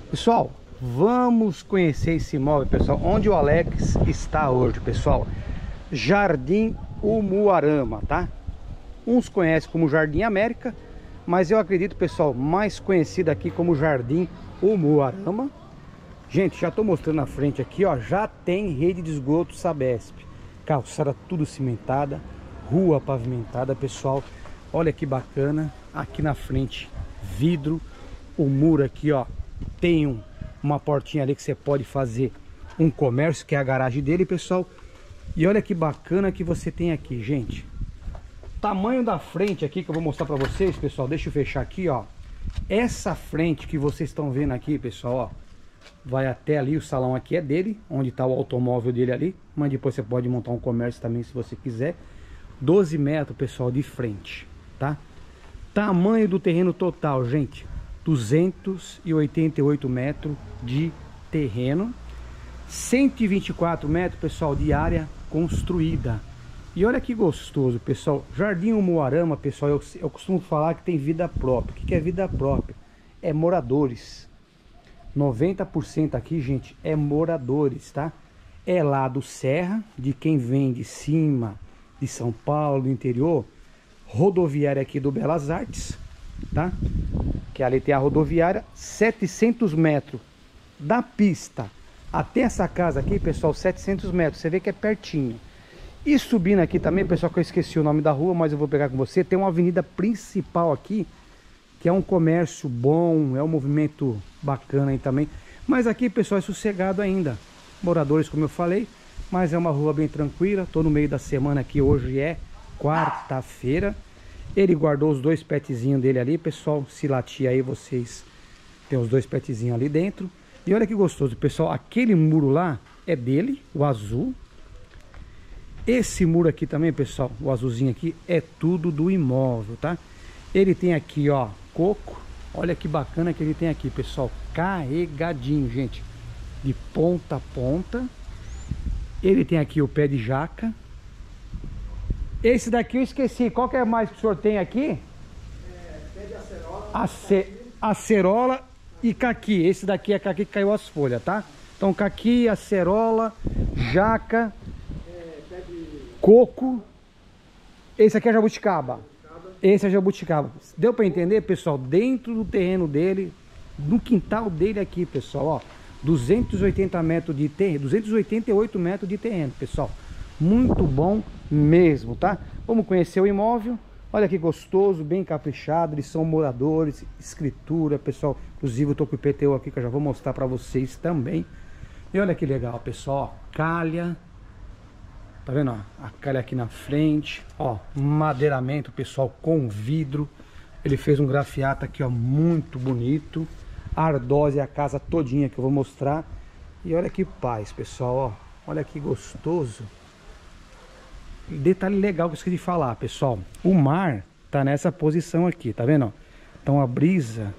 Pessoal, vamos conhecer esse imóvel, pessoal. Onde o Alex está hoje, pessoal? Jardim Umuarama, tá? Uns conhecem como Jardim América, mas eu acredito, pessoal, mais conhecido aqui como Jardim Umuarama. Gente, já tô mostrando na frente aqui, ó. Já tem rede de esgoto Sabesp, calçada tudo cimentada, rua pavimentada, pessoal. Olha que bacana. Aqui na frente, vidro. O muro aqui, ó, tem uma portinha ali que você pode fazer um comércio, que é a garagem dele, pessoal. E olha que bacana que você tem aqui, gente. Tamanho da frente aqui que eu vou mostrar pra vocês, pessoal. Deixa eu fechar aqui, ó. Essa frente que vocês estão vendo aqui, pessoal, ó, vai até ali. O salão aqui é dele, onde tá o automóvel dele ali. Mas depois você pode montar um comércio também, se você quiser. 12 metros, pessoal, de frente, tá? Tamanho do terreno total, gente, 288 metros de terreno, 124 metros, pessoal, de área construída. E olha que gostoso, pessoal. Jardim Umuarama, pessoal, eu costumo falar que tem vida própria. O que é vida própria? É moradores. 90% aqui, gente, é moradores, tá? É lá do Serra, de quem vem de cima, de São Paulo, do interior. Rodoviária aqui do Belas Artes, tá? Que ali tem a rodoviária, 700 metros da pista até essa casa aqui, pessoal, 700 metros, você vê que é pertinho. E subindo aqui também, pessoal, que eu esqueci o nome da rua, mas eu vou pegar com você, tem uma avenida principal aqui, que é um comércio bom, é um movimento bacana aí também. Mas aqui, pessoal, é sossegado ainda, moradores, como eu falei, mas é uma rua bem tranquila. Tô no meio da semana aqui, hoje é quarta-feira. Ele guardou os dois petzinhos dele ali, pessoal. Se latir aí, vocês tem os dois petzinhos ali dentro. E olha que gostoso, pessoal. Aquele muro lá é dele, o azul. Esse muro aqui também, pessoal, o azulzinho aqui, é tudo do imóvel, tá? Ele tem aqui, ó, coco. Olha que bacana que ele tem aqui, pessoal. Carregadinho, gente, de ponta a ponta. Ele tem aqui o pé de jaca. Esse daqui eu esqueci. Qual que é mais que o senhor tem aqui? Pé de acerola. Acerola e caqui. Esse daqui é caqui que caiu as folhas, tá? Então caqui, acerola, jaca, pé de coco. Esse aqui é jabuticaba. Esse é jabuticaba. Deu para entender, pessoal? Dentro do terreno dele, no quintal dele aqui, pessoal, ó. 280 metros de terreno, 288 metros de terreno, pessoal. Muito bom mesmo, tá? Vamos conhecer o imóvel. Olha que gostoso, bem caprichado. Eles são moradores, escritura, pessoal. Inclusive eu tô com o IPTU aqui que eu já vou mostrar para vocês também. E olha que legal, pessoal, ó, calha. Tá vendo, ó? A calha aqui na frente, ó, madeiramento, pessoal, com vidro. Ele fez um grafiato aqui, ó, muito bonito. Ardósia, a casa todinha que eu vou mostrar. E olha que paz, pessoal, ó. Olha que gostoso. Detalhe legal que eu esqueci de falar, pessoal. O mar tá nessa posição aqui, tá vendo, ó? Então a brisa.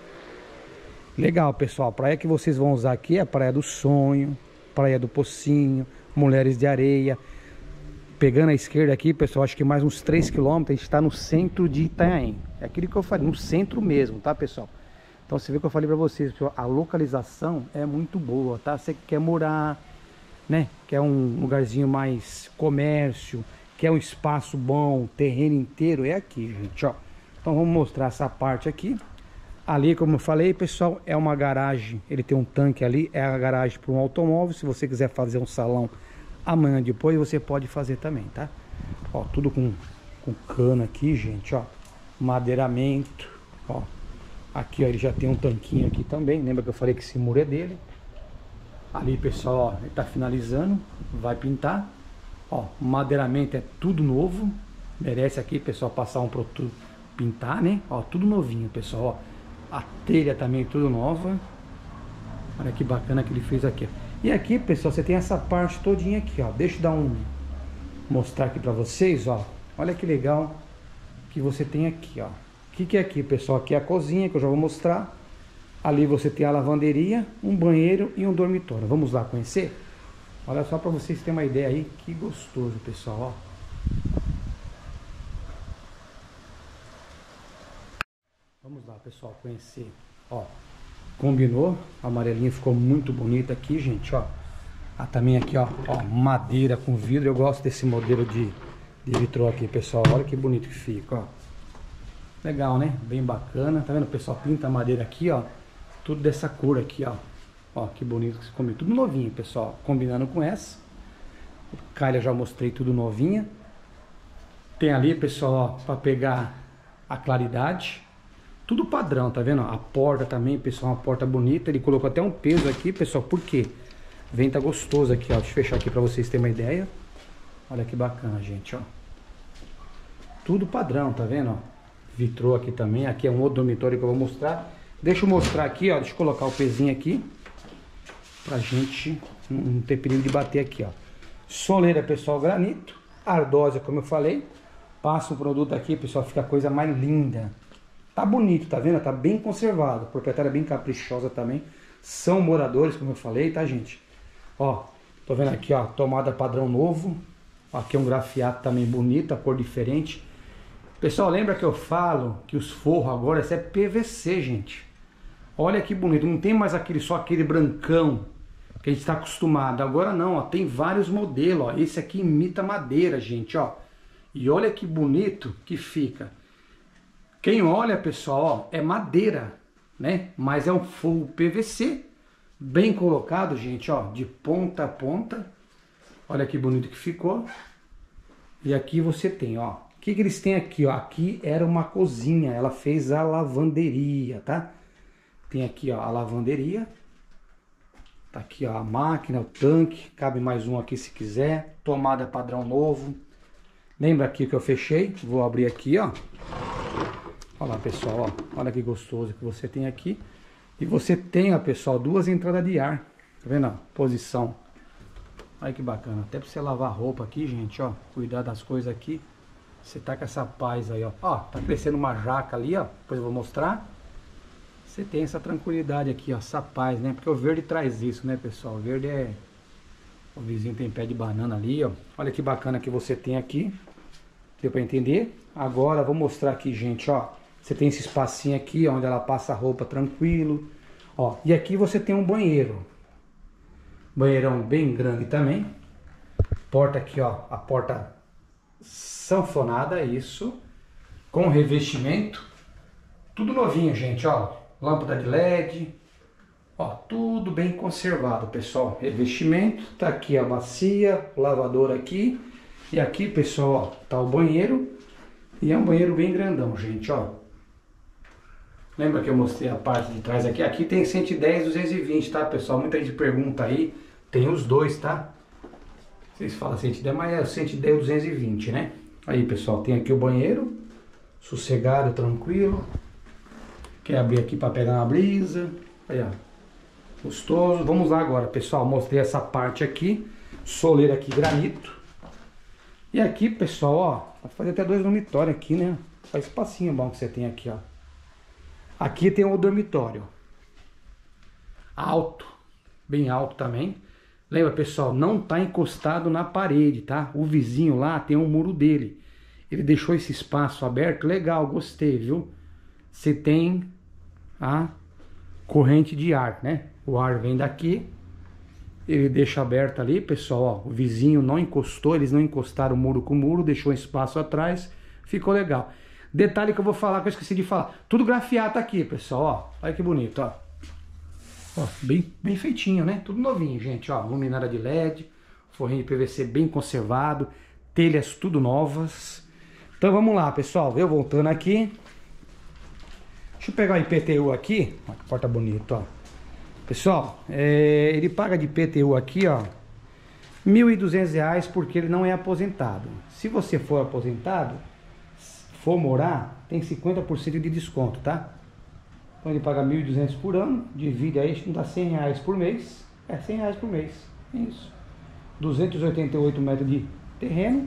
Legal, pessoal. A praia que vocês vão usar aqui é a Praia do Sonho, Praia do Pocinho, Mulheres de Areia. Pegando a esquerda aqui, pessoal, acho que mais uns 3 km, a gente está no centro de Itanhaém. É aquilo que eu falei, no centro mesmo, tá, pessoal? Então você vê que eu falei para vocês, pessoal, a localização é muito boa, tá? Você quer morar, né? Quer um lugarzinho mais comércio, quer um espaço bom, terreno inteiro, é aqui, gente, ó. Então vamos mostrar essa parte aqui. Ali, como eu falei, pessoal, é uma garagem, ele tem um tanque ali, é a garagem para um automóvel. Se você quiser fazer um salão amanhã depois, você pode fazer também, tá? Ó, tudo com cano aqui, gente, ó. Madeiramento, ó. Aqui, ó, ele já tem um tanquinho aqui também. Lembra que eu falei que esse muro é dele? Ali, pessoal, ó, ele tá finalizando, vai pintar. Ó, madeiramento é tudo novo. Merece aqui, pessoal, passar um produto, pintar, né? Ó, tudo novinho, pessoal, ó. A telha também tudo nova. Olha que bacana que ele fez aqui, ó. E aqui, pessoal, você tem essa parte todinha aqui, ó. Deixa eu dar mostrar aqui pra vocês, ó. Olha que legal que você tem aqui, ó. O que é aqui, pessoal? Aqui é a cozinha, que eu já vou mostrar. Ali você tem a lavanderia, um banheiro e um dormitório. Vamos lá conhecer? Olha só para vocês terem uma ideia aí. Que gostoso, pessoal, ó. Vamos lá, pessoal, conhecer. Ó, Combinou. A amarelinha ficou muito bonita aqui, gente, ó. Ah, também aqui, ó, madeira com vidro. Eu gosto desse modelo de vitrô aqui, pessoal. Olha que bonito que fica, ó. Legal, né? Bem bacana. Tá vendo? O pessoal pinta a madeira aqui, ó. Tudo dessa cor aqui, ó. Ó, que bonito que se combina. Tudo novinho, pessoal. Combinando com essa. Calha já mostrei tudo novinha. Tem ali, pessoal, ó, pra pegar a claridade. Tudo padrão, tá vendo? A porta também, pessoal, uma porta bonita. Ele colocou até um peso aqui, pessoal. Por quê? Venta gostoso aqui, ó. Deixa eu fechar aqui pra vocês terem uma ideia. Olha que bacana, gente, ó. Tudo padrão, tá vendo, ó? Vitrô aqui também. Aqui é um outro dormitório que eu vou mostrar. Deixa eu mostrar aqui, ó. Deixa eu colocar o pezinho aqui. Pra gente não ter perigo de bater aqui, ó. Soleira, pessoal, granito. Ardósia, como eu falei. Passa o produto aqui, pessoal, fica a coisa mais linda. Tá bonito, tá vendo? Tá bem conservado. A proprietária é bem caprichosa também. São moradores, como eu falei, tá, gente? Ó, tô vendo aqui, ó, tomada padrão novo. Aqui é um grafiato também bonito, a cor diferente. Pessoal, lembra que eu falo que os forros agora é PVC, gente. Olha que bonito, não tem mais só aquele brancão que a gente está acostumado. Agora não, ó, tem vários modelos, ó. Esse aqui imita madeira, gente, ó. E olha que bonito que fica. Quem olha, pessoal, ó, é madeira, né? Mas é um forro PVC, bem colocado, gente, ó, de ponta a ponta. Olha que bonito que ficou. E aqui você tem, ó. O que eles têm aqui, ó? Aqui era uma cozinha, ela fez a lavanderia, tá? Tem aqui, ó, a lavanderia. Tá aqui, ó, a máquina, o tanque. Cabe mais um aqui se quiser. Tomada padrão novo. Lembra aqui que eu fechei? Vou abrir aqui, ó. Olha lá, pessoal, ó. Olha que gostoso que você tem aqui. E você tem, ó, pessoal, duas entradas de ar. Tá vendo, ó? Posição. Olha que bacana. Até pra você lavar roupa aqui, gente, ó. Cuidar das coisas aqui. Você tá com essa paz aí, ó. Ó, tá crescendo uma jaca ali, ó. Depois eu vou mostrar. Você tem essa tranquilidade aqui, ó. Essa paz, né? Porque o verde traz isso, né, pessoal? O verde é... O vizinho tem pé de banana ali, ó. Olha que bacana que você tem aqui. Deu pra entender? Agora, vou mostrar aqui, gente, ó. Você tem esse espacinho aqui, ó, onde ela passa a roupa tranquilo. Ó, e aqui você tem um banheiro. Banheirão bem grande também. Porta aqui, ó. A porta sanfonada, isso. Com revestimento. Tudo novinho, gente, ó. Lâmpada de LED. Ó, tudo bem conservado, pessoal. Revestimento. Tá aqui a bacia, lavador aqui. E aqui, pessoal, ó, tá o banheiro. E é um banheiro bem grandão, gente, ó. Lembra que eu mostrei a parte de trás aqui? Aqui tem 110, 220, tá, pessoal? Muita gente pergunta aí. Tem os dois, tá? Vocês falam 110, mas é 110, 220, né? Aí, pessoal, tem aqui o banheiro. Sossegado, tranquilo. Quer abrir aqui para pegar uma brisa. Aí, ó. Gostoso. Vamos lá agora, pessoal. Mostrei essa parte aqui. Soleira aqui, granito. E aqui, pessoal, ó. Vai fazer até 2 dormitórios aqui, né? Faz espacinho bom que você tem aqui, ó. Aqui tem o dormitório. Alto. Bem alto também. Lembra, pessoal, não tá encostado na parede, tá? O vizinho lá tem um muro dele. Ele deixou esse espaço aberto. Legal, gostei, viu? Você tem a corrente de ar, né? O ar vem daqui. Ele deixa aberto ali, pessoal, ó. O vizinho não encostou, eles não encostaram muro com muro, deixou um espaço atrás. Ficou legal. Detalhe que eu vou falar, que eu esqueci de falar. Tudo grafiato aqui, pessoal, ó. Olha que bonito, ó. Ó, bem feitinho, né? Tudo novinho, gente, ó. Luminária de LED, forrinho de PVC bem conservado, telhas tudo novas. Então vamos lá, pessoal. Eu voltando aqui. Deixa eu pegar o IPTU aqui. Ó, que porta bonita, ó. Pessoal, ele paga de IPTU aqui, ó, R$ 1.200 porque ele não é aposentado. Se você for aposentado, for morar, tem 50% de desconto, tá? Então ele paga R$ 1.200 por ano, divide aí, não dá R$100 por mês. É R$100 por mês, isso. 288 metros de terreno,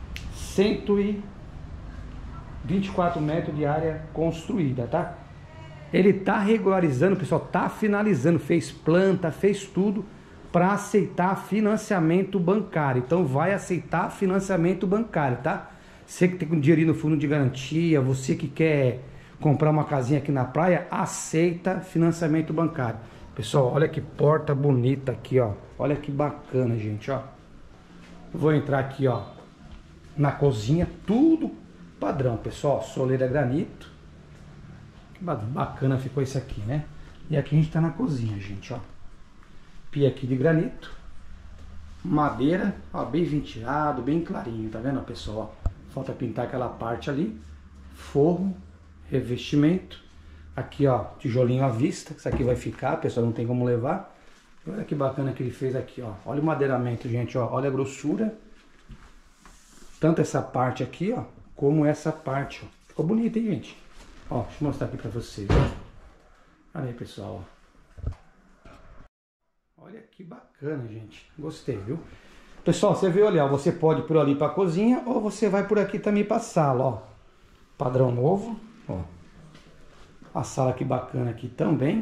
124 metros de área construída, tá? Ele tá regularizando, pessoal, tá finalizando, fez planta, fez tudo para aceitar financiamento bancário. Então vai aceitar financiamento bancário, tá? Você que tem um dinheirinho no fundo de garantia, você que quer comprar uma casinha aqui na praia, aceita financiamento bancário. Pessoal, olha que porta bonita aqui, ó. Olha que bacana, gente, ó. Vou entrar aqui, ó, na cozinha, tudo padrão, pessoal. Soleira granito. Que bacana ficou isso aqui, né? E aqui a gente tá na cozinha, gente, ó. Pia aqui de granito. Madeira, ó, bem ventilado, bem clarinho, tá vendo, pessoal? Ó, falta pintar aquela parte ali. Forro, revestimento. Aqui, ó, tijolinho à vista. Isso aqui vai ficar, pessoal, não tem como levar. Olha que bacana que ele fez aqui, ó. Olha o madeiramento, gente, ó. Olha a grossura. Tanto essa parte aqui, ó, como essa parte, ó. Ficou bonito, hein, gente? Ó, deixa eu mostrar aqui pra vocês, ó. Olha aí, pessoal, ó. Olha que bacana, gente. Gostei, viu? Pessoal, você viu ali, ó. Você pode ir por ali pra cozinha ou você vai por aqui também pra sala, ó. Padrão novo, ó. A sala que bacana aqui também.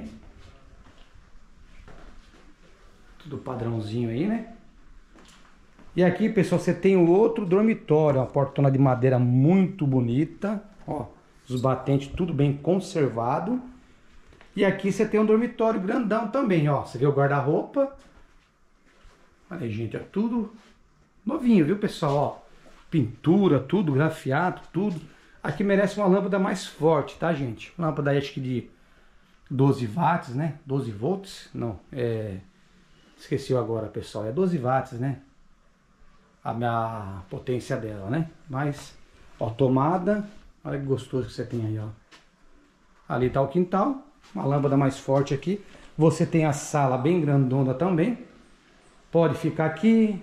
Tudo padrãozinho aí, né? E aqui, pessoal, você tem o outro dormitório. Uma portona de madeira muito bonita. Ó, os batentes tudo bem conservado. E aqui você tem um dormitório grandão também, ó. Você vê o guarda-roupa. Olha aí, gente, ó, tudo novinho, viu, pessoal? Ó, pintura, tudo, grafiado, tudo. Aqui merece uma lâmpada mais forte, tá, gente? Lâmpada aí, acho que de 12 watts, né? 12 volts, não, esqueci agora, pessoal. É 12 watts, né? A minha potência dela, né? Mas, ó, tomada. Olha que gostoso que você tem aí, ó. Ali tá o quintal. Uma lâmpada mais forte aqui. Você tem a sala bem grandona também. Pode ficar aqui.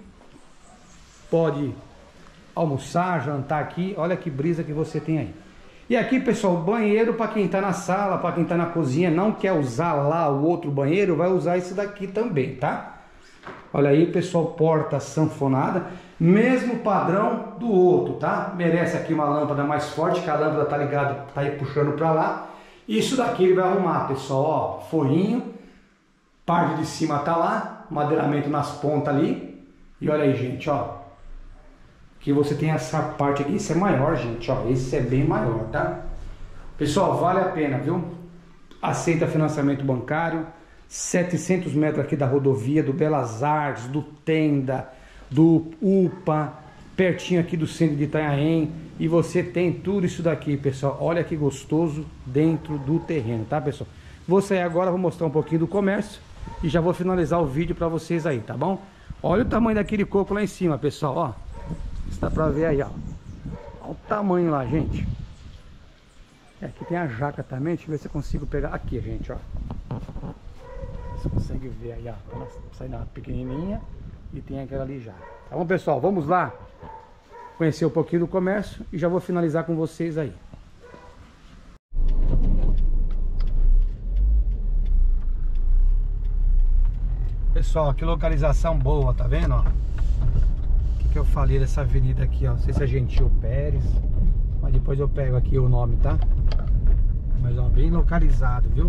Pode almoçar, jantar aqui. Olha que brisa que você tem aí. E aqui, pessoal, banheiro para quem tá na sala, para quem tá na cozinha, não quer usar lá o outro banheiro, vai usar esse daqui também, tá? Olha aí, pessoal, porta sanfonada, mesmo padrão do outro, tá? Merece aqui uma lâmpada mais forte, que a lâmpada tá ligada, tá aí puxando para lá. Isso daqui ele vai arrumar, pessoal, ó, forrinho, parte de cima tá lá, madeiramento nas pontas ali. E olha aí, gente, ó. Que você tem essa parte aqui, esse é maior, gente, ó, esse é bem maior, tá? Pessoal, vale a pena, viu? Aceita financiamento bancário, 700 metros aqui da rodovia, do Belas Artes, do Tenda, do UPA, pertinho aqui do centro de Itanhaém, e você tem tudo isso daqui, pessoal. Olha que gostoso dentro do terreno, tá, pessoal? Vou sair agora, vou mostrar um pouquinho do comércio e já vou finalizar o vídeo pra vocês aí, tá bom? Olha o tamanho daquele coco lá em cima, pessoal, ó. Dá pra ver aí, ó. Olha o tamanho lá, gente. E aqui tem a jaca também. Deixa eu ver se eu consigo pegar. Aqui, gente, ó. Você consegue ver aí, ó. Ela sai da pequenininha e tem aquela ali já. Tá bom, pessoal? Vamos lá conhecer um pouquinho do comércio e já vou finalizar com vocês aí. Pessoal, que localização boa, tá vendo, ó? Que eu falei dessa avenida aqui, ó. Não sei se é Gentil Pérez, mas depois eu pego aqui o nome, tá? Mas, ó, bem localizado, viu?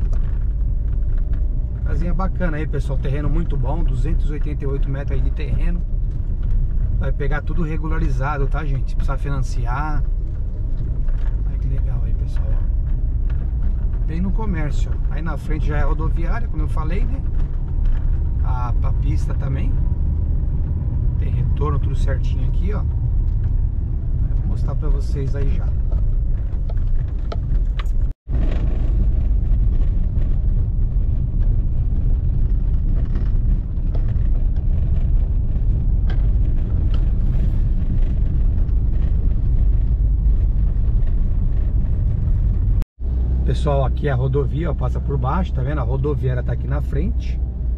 Casinha bacana aí, pessoal. Terreno muito bom, 288 metros aí de terreno. Vai pegar tudo regularizado, tá, gente? Se precisar financiar. Olha que legal aí, pessoal, ó. Bem no comércio, ó. Aí na frente já é rodoviária, como eu falei, né? A pista também. Tem retorno, tudo certinho aqui, ó. Vou mostrar pra vocês aí já. Pessoal, aqui é a rodovia, ó, passa por baixo, tá vendo? A rodoviária tá aqui na frente.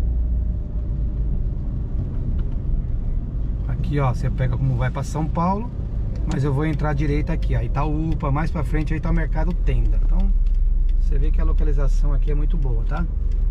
Aqui, ó, você pega como vai para São Paulo, mas eu vou entrar à direita aqui, aí tá o UPA, mais para frente aí tá o Mercado Tenda. Então, você vê que a localização aqui é muito boa, tá?